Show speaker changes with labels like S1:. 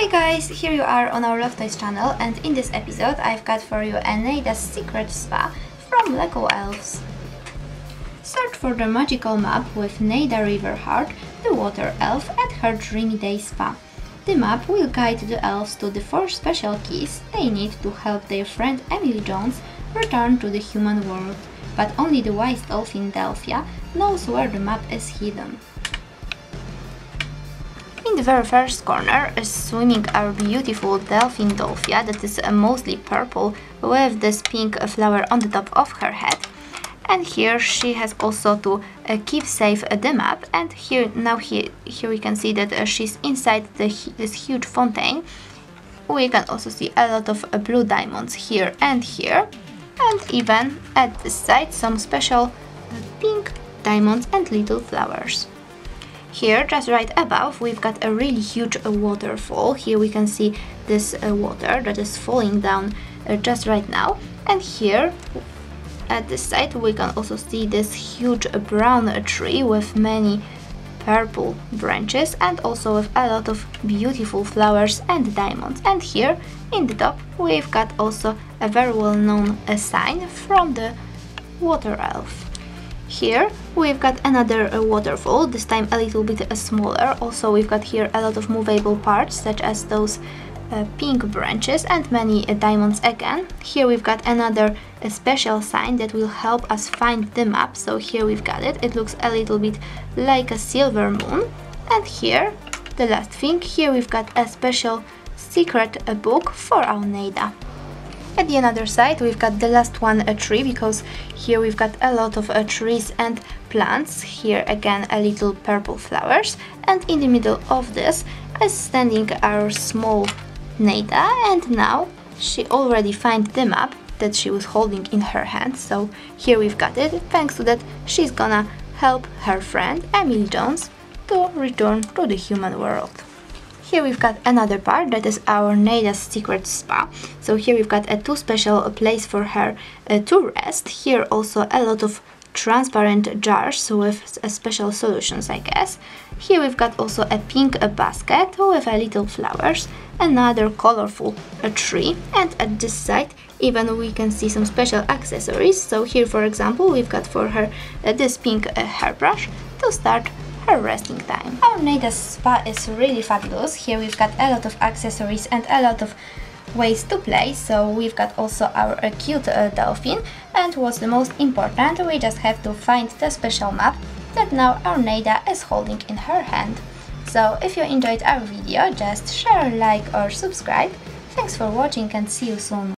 S1: Hey guys, here you are on our Love Toys channel, and in this episode I've got for you Eneida's Secret Spa from LEGO Elves. Search for the magical map with Neida Riverheart, the water elf, at her dreamy day spa. The map will guide the elves to the 4 special keys they need to help their friend Emily Jones return to the human world, but only the wise dolphin Delphia knows where the map is hidden. In the very first corner is swimming our beautiful dolphin Delphia that is mostly purple with this pink flower on the top of her head. And here she has also to keep safe the map, and here we can see that she's inside this huge fountain. We can also see a lot of blue diamonds here, and even at the side some special pink diamonds and little flowers. Here, just right above, we've got a really huge waterfall. Here we can see this water that is falling down just right now. And here, at the side, we can also see this huge brown tree with many purple branches and also with a lot of beautiful flowers and diamonds. And here, in the top, we've got also a very well-known sign from the water elf. Here we've got another waterfall, this time a little bit smaller. Also we've got here a lot of movable parts such as those pink branches and many diamonds again. Here we've got another special sign that will help us find the map. So here we've got it. It looks a little bit like a silver moon. And here, the last thing, here we've got a special secret book for our Neida. At the other side we've got the last one, a tree, because here we've got a lot of trees and plants. Here again a little purple flowers, and in the middle of this is standing our small Neida, and now she already found the map that she was holding in her hand. So here we've got it. Thanks to that, she's gonna help her friend Emily Jones to return to the human world. Here we've got another part that is our Neida's secret spa. So here we've got a 2 special place for her to rest. Here also a lot of transparent jars with special solutions, I guess. Here we've got also a pink basket with a little flowers, another colorful tree, and at this side even we can see some special accessories. So here, for example, we've got for her this pink hairbrush to start her resting time. Our Neida's spa is really fabulous. Here we've got a lot of accessories and a lot of ways to play. So we've got also our cute dolphin, and what's the most important, we just have to find the special map that now our Neida is holding in her hand. So if you enjoyed our video, just share, like or subscribe. Thanks for watching and see you soon.